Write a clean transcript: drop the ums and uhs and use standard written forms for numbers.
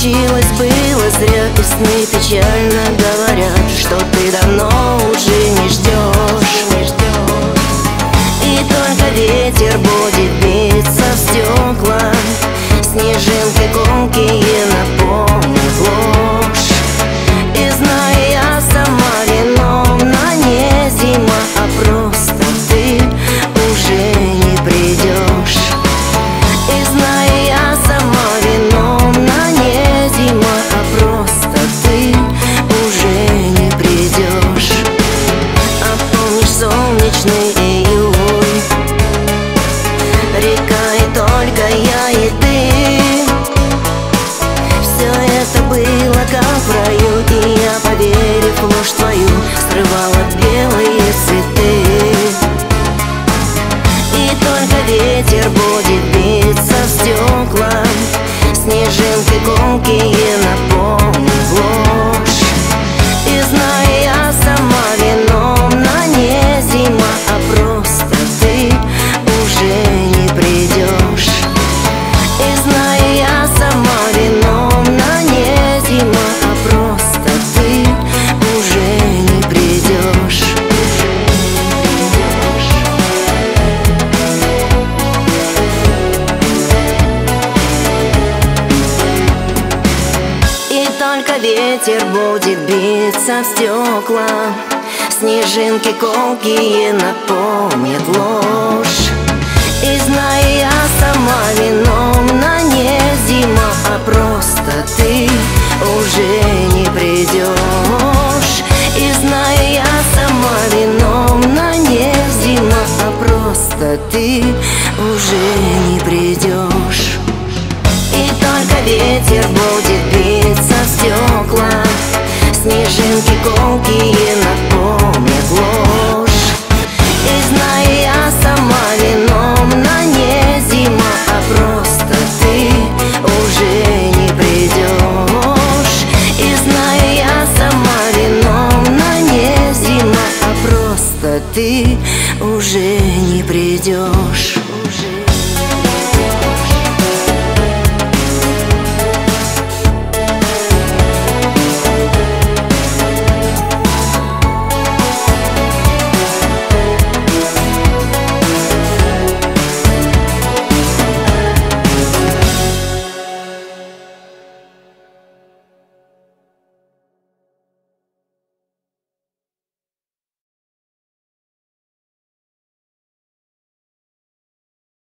случилось, было зря. И сны печально говорят, что ты давно уже не ждешь. И только ветер будет биться в стекла, снежинки колкие напомнят ложь. И знаю, я сама виновна, не зима, а просто ты уже не придешь. И знаю, я сама виновна, не зима, а просто ты уже не придешь. А помнишь солнечный июль, река и только я и ты. Все это было как в раю, и я, поверив в ложь твою, срывала белые цветы. И только ветер будет биться в стекла, снежинки колкие напомнят ложь. И знаю, я сама виновна, не зима, а просто ты уже не придешь. И знаю, я сама виновна, не зима, а просто ты уже не придешь. И только ветер будет биться в стекла, снежинки колкие напомнят ложь. И знаю, я сама виновна, не зима, а просто ты уже не придешь. И знаю, я сама виновна, не зима, а просто ты уже не придешь. И только ветер будет биться в стекла, снежинки колкие напомнят ложь. И знаю, я сама виновна, не зима, а просто ты уже не придешь. И знаю, я сама виновна, не зима, а просто ты